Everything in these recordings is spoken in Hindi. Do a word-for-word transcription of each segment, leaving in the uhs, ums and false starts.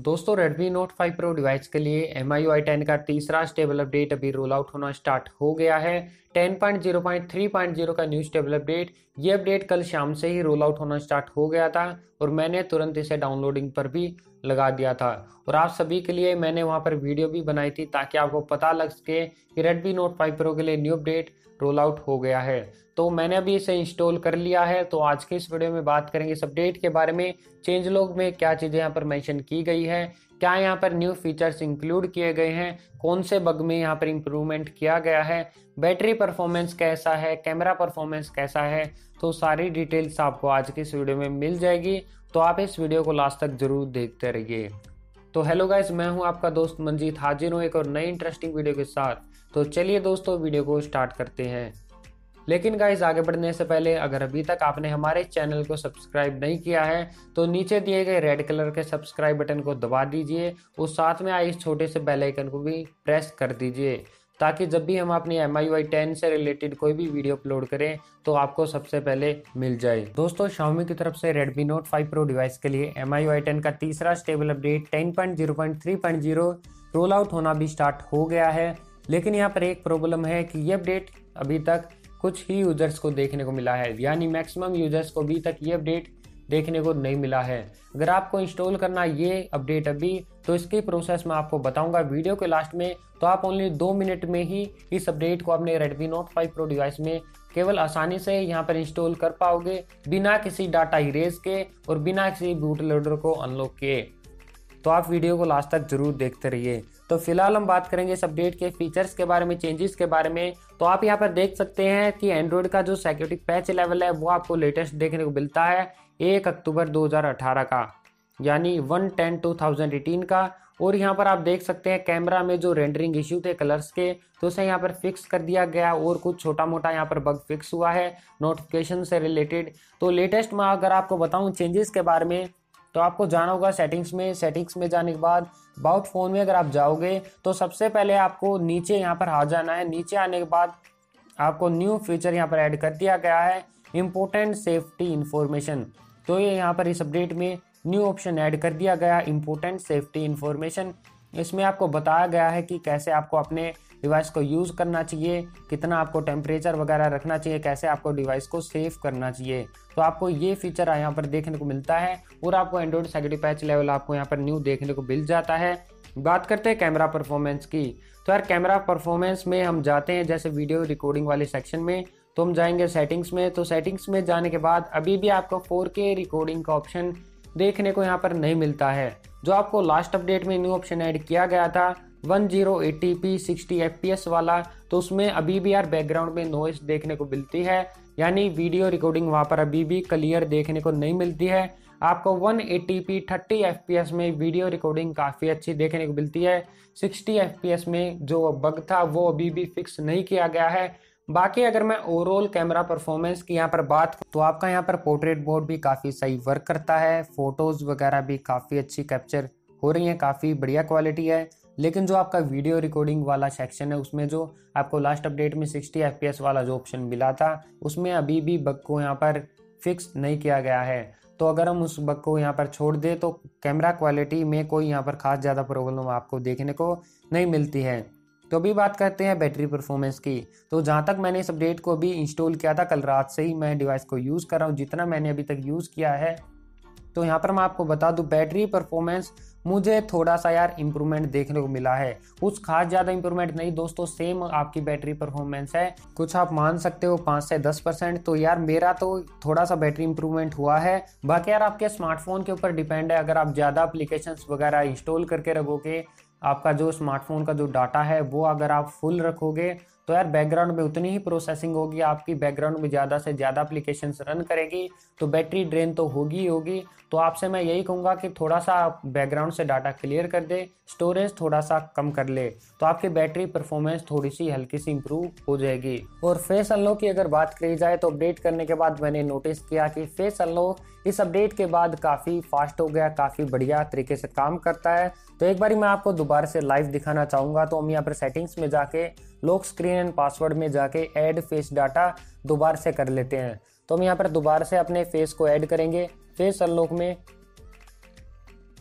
दोस्तों Redmi Note five Pro device के लिए M I U I ten का तीसरा स्टेबल अपडेट अभी रोल आउट होना स्टार्ट हो गया है। Ten point zero point three point zero का न्यू स्टेबल अपडेट, ये अपडेट कल शाम से ही रोल आउट होना स्टार्ट हो गया था और मैंने तुरंत इसे डाउनलोडिंग पर भी लगा दिया था और आप सभी के लिए मैंने वहां पर वीडियो भी बनाई थी ताकि आपको पता लग सके कि Redmi Note फाइव Pro के लिए न्यू अपडेट रोल आउट हो गया है। तो मैंने अभी इसे इंस्टॉल कर लिया है। तो आज के इस वीडियो में बात करेंगे इस अपडेट के बारे में, चेंज लॉग में क्या चीज़ें यहाँ पर मेंशन की गई है, क्या यहाँ पर न्यू फीचर्स इंक्लूड किए गए हैं, कौन से बग में यहाँ पर इंप्रूवमेंट किया गया है, बैटरी परफॉर्मेंस कैसा है, कैमरा परफॉर्मेंस कैसा है। तो सारी डिटेल्स आपको आज की इस वीडियो में मिल जाएगी, तो आप इस वीडियो को लास्ट तक जरूर देखते रहिए। तो हेलो गाइस, मैं हूं आपका दोस्त मंजीत, हाजिर हूं एक और नई इंटरेस्टिंग वीडियो के साथ। तो चलिए दोस्तों वीडियो को स्टार्ट करते हैं। लेकिन गाइस आगे बढ़ने से पहले अगर अभी तक आपने हमारे चैनल को सब्सक्राइब नहीं किया है तो नीचे दिए गए रेड कलर के सब्सक्राइब बटन को दबा दीजिए और साथ में आए इस छोटे से बेल आइकन को भी प्रेस कर दीजिए ताकि जब भी हम अपनी M I U I ten से रिलेटेड कोई भी वीडियो अपलोड करें तो आपको सबसे पहले मिल जाए। दोस्तों Xiaomi की तरफ से Redmi Note five Pro device के लिए M I U I ten का तीसरा stable update ten point zero point three point zero roll out होना भी स्टार्ट हो गया है। लेकिन यहाँ पर एक प्रॉब्लम है कि ये अपडेट अभी तक कुछ ही यूजर्स को देखने को मिला है, यानी मैक्सिमम यूजर्स को अभी तक ये अपडेट देखने को नहीं मिला है। अगर आपको इंस्टॉल करना ये अपडेट अभी, तो इसकी प्रोसेस मैं आपको बताऊंगा वीडियो के लास्ट में। तो आप ओनली दो मिनट में ही इस अपडेट को अपने Redmi Note five Pro device में केवल आसानी से यहाँ पर इंस्टॉल कर पाओगे, बिना किसी डाटा इरेज के और बिना किसी बूट लोडर को अनलॉक किए। तो आप वीडियो को लास्ट तक जरूर देखते रहिए। तो फिलहाल हम बात करेंगे इस अपडेट के फीचर्स के बारे में, चेंजेस के बारे में। तो आप यहाँ पर देख सकते हैं कि एंड्रॉइड का जो सिक्योरिटी पैच लेवल है वो आपको लेटेस्ट देखने को मिलता है एक अक्टूबर दो हज़ार अठारह का, यानी one ten two thousand eighteen का। और यहाँ पर आप देख सकते हैं कैमरा में जो रेंडरिंग इश्यू थे कलर्स के, तो उसे यहाँ पर फिक्स कर दिया गया और कुछ छोटा मोटा यहाँ पर बग फिक्स हुआ है नोटिफिकेशन से रिलेटेड। तो लेटेस्ट में अगर आपको बताऊँ चेंजेस के बारे में, तो आपको जाना होगा सेटिंग्स में। सेटिंग्स में जाने के बाद अबाउट फोन में अगर आप जाओगे तो सबसे पहले आपको नीचे यहाँ पर आ जाना है। नीचे आने के बाद आपको न्यू फीचर यहाँ पर ऐड कर दिया गया है, इम्पोर्टेंट सेफ्टी इंफॉर्मेशन। तो ये यहाँ पर इस अपडेट में न्यू ऑप्शन ऐड कर दिया गया, इम्पोर्टेंट सेफ्टी इंफॉर्मेशन। इसमें आपको बताया गया है कि कैसे आपको अपने डिवाइस को यूज़ करना चाहिए, कितना आपको टेम्परेचर वगैरह रखना चाहिए, कैसे आपको डिवाइस को सेव करना चाहिए। तो आपको ये फीचर यहाँ पर देखने को मिलता है और आपको एंड्रॉइड सिक्योरिटी पैच लेवल आपको यहाँ पर न्यू देखने को मिल जाता है। बात करते हैं कैमरा परफॉर्मेंस की। तो यार कैमरा परफॉर्मेंस में हम जाते हैं जैसे वीडियो रिकॉर्डिंग वाले सेक्शन में, तो हम जाएंगे सेटिंग्स में। तो सेटिंग्स में जाने के बाद अभी भी आपको फोर के रिकॉर्डिंग का ऑप्शन देखने को यहाँ पर नहीं मिलता है, जो आपको लास्ट अपडेट में न्यू ऑप्शन ऐड किया गया था one zero eighty p sixty f p s वाला। तो उसमें अभी भी यार बैकग्राउंड में नॉइस देखने को मिलती है, यानी वीडियो रिकॉर्डिंग वहाँ पर अभी भी क्लियर देखने को नहीं मिलती है। आपको one eighty p thirty f p s में वीडियो रिकॉर्डिंग काफ़ी अच्छी देखने को मिलती है। सिक्सटी एफ पी एस में जो बग था वो अभी भी फिक्स नहीं किया गया है। बाकी अगर मैं ओवरऑल कैमरा परफॉर्मेंस की यहाँ पर बात तो आपका यहाँ पर पोर्ट्रेट मोड भी काफ़ी सही वर्क करता है, फोटोज़ वगैरह भी काफ़ी अच्छी कैप्चर हो रही हैं, काफ़ी बढ़िया क्वालिटी है। लेकिन जो आपका वीडियो रिकॉर्डिंग वाला सेक्शन है उसमें जो आपको लास्ट अपडेट में सिक्सटी एफ पी एस वाला जो ऑप्शन मिला था उसमें अभी भी बग को यहाँ पर फिक्स नहीं किया गया है। तो अगर हम उस बग को यहाँ पर छोड़ दें तो कैमरा क्वालिटी में कोई यहाँ पर खास ज़्यादा प्रॉब्लम आपको देखने को नहीं मिलती है। तो अभी बात करते हैं बैटरी परफॉर्मेंस की। तो जहाँ तक मैंने इस अपडेट को अभी इंस्टॉल किया था, कल रात से ही मैं डिवाइस को यूज़ कर रहा हूँ, जितना मैंने अभी तक यूज़ किया है। तो यहाँ पर मैं आपको बता दूं बैटरी परफॉर्मेंस मुझे थोड़ा सा यार इंप्रूवमेंट देखने को मिला है, कुछ खास ज़्यादा इंप्रूवमेंट नहीं दोस्तों, सेम आपकी बैटरी परफॉर्मेंस है। कुछ आप मान सकते हो पाँच से दस परसेंट। तो यार मेरा तो थोड़ा सा बैटरी इंप्रूवमेंट हुआ है। बाकी यार आपके स्मार्टफोन के ऊपर डिपेंड है, अगर आप ज़्यादा एप्लीकेशंस वगैरह इंस्टॉल करके रखोगे, आपका जो स्मार्टफोन का जो डाटा है वो अगर आप फुल रखोगे तो यार बैकग्राउंड में उतनी ही प्रोसेसिंग होगी, आपकी बैकग्राउंड में ज़्यादा से ज़्यादा एप्लीकेशंस रन करेगी तो बैटरी ड्रेन तो होगी ही होगी। तो आपसे मैं यही कहूँगा कि थोड़ा सा आप बैकग्राउंड से डाटा क्लियर कर दे, स्टोरेज थोड़ा सा कम कर ले, तो आपकी बैटरी परफॉर्मेंस थोड़ी सी हल्की सी इंप्रूव हो जाएगी। और फेस अनलॉक की अगर बात करी जाए तो अपडेट करने के बाद मैंने नोटिस किया कि फेस अनलॉक इस अपडेट के बाद काफ़ी फास्ट हो गया, काफ़ी बढ़िया तरीके से काम करता है। तो एक बारी मैं आपको दोबारा से लाइव दिखाना चाहूँगा। तो हम यहाँ पर सेटिंग्स में जाके लॉक स्क्रीन एंड पासवर्ड में जाके ऐड फेस डाटा दोबारा से कर लेते हैं। तो हम यहाँ पर दोबारा से अपने फेस को ऐड करेंगे फेस अनलॉक में।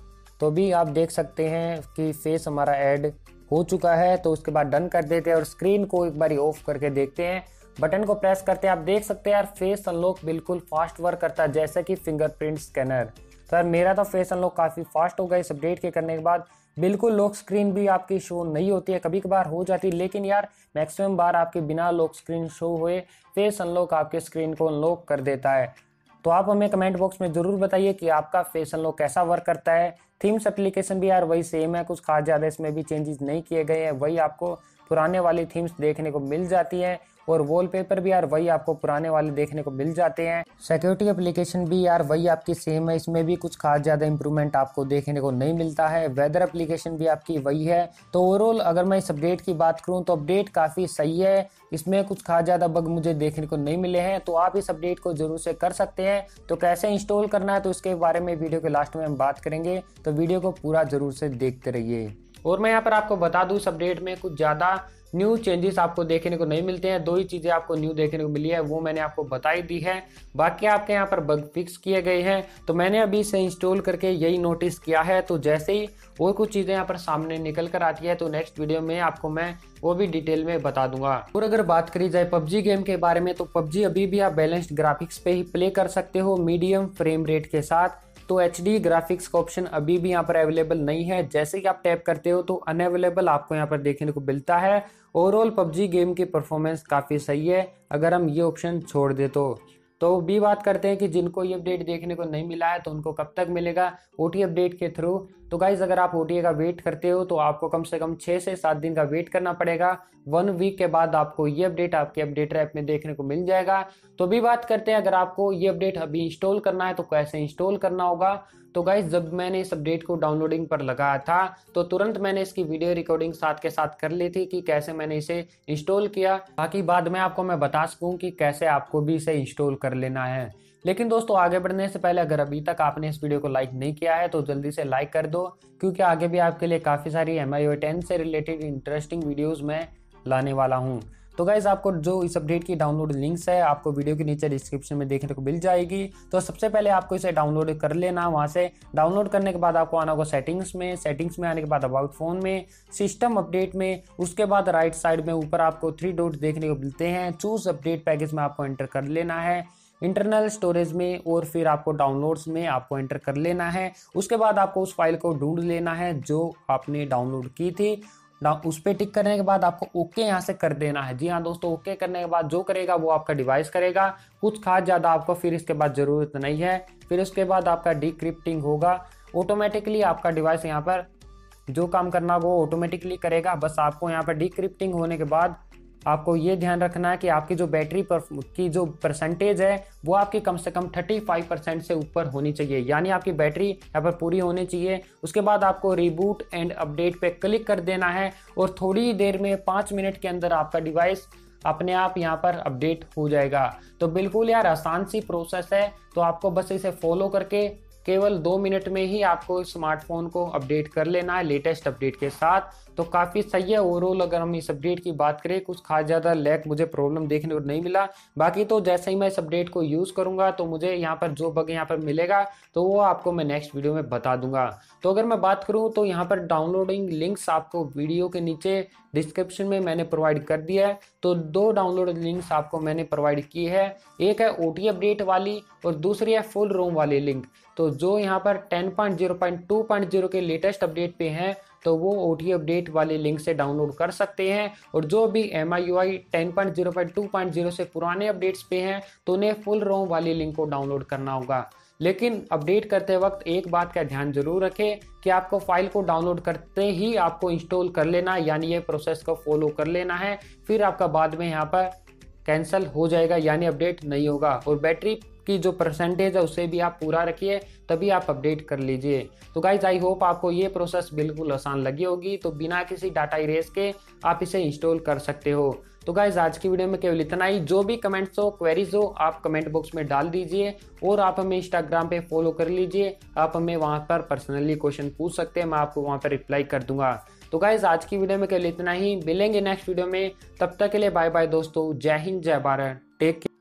तो भी आप देख सकते हैं कि फेस हमारा ऐड हो चुका है। तो उसके बाद डन कर देते हैं और स्क्रीन को एक बारी ऑफ करके देखते हैं। बटन को प्रेस करते हैं, आप देख सकते हैं यार फेस अनलॉक बिल्कुल फास्ट वर्क करता है जैसे कि फिंगरप्रिंट स्कैनर। तो यार मेरा तो फेस अनलॉक काफ़ी फास्ट हो गया इस अपडेट के करने के बाद। बिल्कुल लॉक स्क्रीन भी आपकी शो नहीं होती है, कभी कभार हो जाती है, लेकिन यार मैक्सिमम बार आपके बिना लॉक स्क्रीन शो हुए फेस अनलॉक आपके स्क्रीन को अनलॉक कर देता है। तो आप हमें कमेंट बॉक्स में ज़रूर बताइए कि आपका फेस अनलॉक कैसा वर्क करता है। थीम्स एप्लीकेशन भी यार वही सेम है, कुछ खास ज़्यादा इसमें भी चेंजेस नहीं किए गए हैं, वही आपको पुराने वाली थीम्स देखने को मिल जाती है और वॉलपेपर भी यार वही आपको पुराने वाले देखने को मिल जाते हैं। सिक्योरिटी एप्लीकेशन भी यार वही आपकी सेम है, इसमें भी कुछ खास ज़्यादा इंप्रूवमेंट आपको देखने को नहीं मिलता है। वेदर एप्लीकेशन भी आपकी वही है। तो ओवरऑल अगर मैं इस अपडेट की बात करूं तो अपडेट काफ़ी सही है, इसमें कुछ खास ज़्यादा बग मुझे देखने को नहीं मिले हैं। तो आप इस अपडेट को जरूर से कर सकते हैं। तो कैसे इंस्टॉल करना है तो इसके बारे में वीडियो के लास्ट में हम बात करेंगे, तो वीडियो को पूरा जरूर से देखते रहिए। और मैं यहाँ पर आपको बता दूं इस अपडेट में कुछ ज़्यादा न्यू चेंजेस आपको देखने को नहीं मिलते हैं। दो ही चीज़ें आपको न्यू देखने को मिली है, वो मैंने आपको बताई दी है। बाकी आपके यहाँ पर बग फिक्स किए गए हैं। तो मैंने अभी इसे इंस्टॉल करके यही नोटिस किया है। तो जैसे ही और कुछ चीज़ें यहाँ पर सामने निकल कर आती है तो नेक्स्ट वीडियो में आपको मैं वो भी डिटेल में बता दूंगा। और अगर बात करी जाए पबजी गेम के बारे में तो पबजी अभी भी आप बैलेंस्ड ग्राफिक्स पे ही प्ले कर सकते हो मीडियम फ्रेम रेट के साथ। तो एच डी ग्राफिक्स का ऑप्शन अभी भी यहाँ पर अवेलेबल नहीं है, जैसे कि आप टैप करते हो तो अनअवेलेबल आपको यहाँ पर देखने को मिलता है। ओवरऑल पबजी गेम की परफॉर्मेंस काफ़ी सही है अगर हम ये ऑप्शन छोड़ दे तो। तो भी बात करते हैं कि जिनको ये अपडेट देखने को नहीं मिला है तो उनको कब तक मिलेगा, ओटी अपडेट के थ्रू। तो गाइज अगर आप ओटीए का वेट करते हो तो आपको कम से कम छः से सात दिन का वेट करना पड़ेगा। वन वीक के बाद आपको ये अपडेट आपके अपडेटर ऐप में देखने को मिल जाएगा। तो भी बात करते हैं अगर आपको ये अपडेट अभी इंस्टॉल करना है तो कैसे इंस्टॉल करना होगा। तो गाइज जब मैंने इस अपडेट को डाउनलोडिंग पर लगाया था तो तुरंत मैंने इसकी वीडियो रिकॉर्डिंग साथ के साथ कर ली थी कि कैसे मैंने इसे इंस्टॉल किया, ताकि बाद में आपको मैं बता सकूं कि कैसे आपको भी इसे इंस्टॉल कर लेना है। लेकिन दोस्तों आगे बढ़ने से पहले अगर अभी तक आपने इस वीडियो को लाइक नहीं किया है तो जल्दी से लाइक कर दो, क्योंकि आगे भी आपके लिए काफ़ी सारी M I U I ten से रिलेटेड इंटरेस्टिंग वीडियोज़ मैं लाने वाला हूँ। तो गाइज आपको जो इस अपडेट की डाउनलोड लिंक्स है आपको वीडियो के नीचे डिस्क्रिप्शन में देखने को मिल जाएगी। तो सबसे पहले आपको इसे डाउनलोड कर लेना, वहाँ से डाउनलोड करने के बाद आपको आना होगा सेटिंग्स में। सेटिंग्स में आने के बाद अबाउट फोन में, सिस्टम अपडेट में, उसके बाद राइट साइड में ऊपर आपको थ्री डॉट देखने को मिलते हैं। चूज अपडेट पैकेज में आपको एंटर कर लेना है, इंटरनल स्टोरेज में और फिर आपको डाउनलोड्स में आपको एंटर कर लेना है। उसके बाद आपको उस फाइल को ढूंढ लेना है जो आपने डाउनलोड की थी। उस पर टिक करने के बाद आपको ओके यहाँ से कर देना है। जी हाँ दोस्तों, ओके करने के बाद जो करेगा वो आपका डिवाइस करेगा, कुछ खास ज़्यादा आपको फिर इसके बाद ज़रूरत नहीं है। फिर उसके बाद आपका डिक्रिप्टिंग होगा, ऑटोमेटिकली आपका डिवाइस यहाँ पर जो काम करना वो ऑटोमेटिकली करेगा। बस आपको यहाँ पर डिक्रिप्टिंग होने के बाद आपको ये ध्यान रखना है कि आपकी जो बैटरी पर की जो परसेंटेज है वो आपकी कम से कम पैंतीस परसेंट से ऊपर होनी चाहिए, यानी आपकी बैटरी यहाँ पर पूरी होनी चाहिए। उसके बाद आपको रिबूट एंड अपडेट पे क्लिक कर देना है और थोड़ी देर में पाँच मिनट के अंदर आपका डिवाइस अपने आप यहाँ पर अपडेट हो जाएगा। तो बिल्कुल यार आसान सी प्रोसेस है, तो आपको बस इसे फॉलो करके केवल दो मिनट में ही आपको स्मार्टफोन को अपडेट कर लेना है लेटेस्ट अपडेट के साथ। तो काफ़ी सही है ओवरऑल। अगर हम इस अपडेट की बात करें कुछ खास ज़्यादा लैग मुझे प्रॉब्लम देखने को नहीं मिला। बाकी तो जैसे ही मैं इस अपडेट को यूज़ करूंगा तो मुझे यहाँ पर जो बग यहाँ पर मिलेगा तो वो आपको मैं नेक्स्ट वीडियो में बता दूंगा। तो अगर मैं बात करूँ तो यहाँ पर डाउनलोडिंग लिंक्स आपको वीडियो के नीचे डिस्क्रिप्शन में मैंने प्रोवाइड कर दिया है। तो दो डाउनलोड लिंक्स आपको मैंने प्रोवाइड की है, एक है ओटी अपडेट वाली और दूसरी है फुल रोम वाली लिंक। तो जो यहाँ पर ten point zero point two point zero के लेटेस्ट अपडेट पे हैं तो वो ओटी अपडेट वाले लिंक से डाउनलोड कर सकते हैं, और जो भी M I U I ten point zero point two point zero से पुराने अपडेट्स पे हैं तो उन्हें फुल रोम वाली लिंक को डाउनलोड करना होगा। लेकिन अपडेट करते वक्त एक बात का ध्यान जरूर रखें कि आपको फाइल को डाउनलोड करते ही आपको इंस्टॉल कर लेना है, यानी ये प्रोसेस को फॉलो कर लेना है, फिर आपका बाद में यहाँ पर कैंसिल हो जाएगा यानी अपडेट नहीं होगा। और बैटरी की जो परसेंटेज है उसे भी आप पूरा रखिए तभी आप अपडेट कर लीजिए। तो गाइज आई होप आपको ये प्रोसेस बिल्कुल आसान लगी होगी। तो बिना किसी डाटा इरेज के आप इसे इंस्टॉल कर सकते हो। तो गाइज आज की वीडियो में केवल इतना ही। जो भी कमेंट्स हो क्वेरीज हो आप कमेंट बॉक्स में डाल दीजिए, और आप हमें इंस्टाग्राम पे फॉलो कर लीजिए। आप हमें वहाँ पर पर्सनली क्वेश्चन पूछ सकते हैं, मैं आपको वहाँ पर रिप्लाई कर दूंगा। तो गाइज आज की वीडियो में केवल इतना ही, मिलेंगे नेक्स्ट वीडियो में। तब तक के लिए बाय बाय दोस्तों, जय हिंद जय भारत, टेक केयर।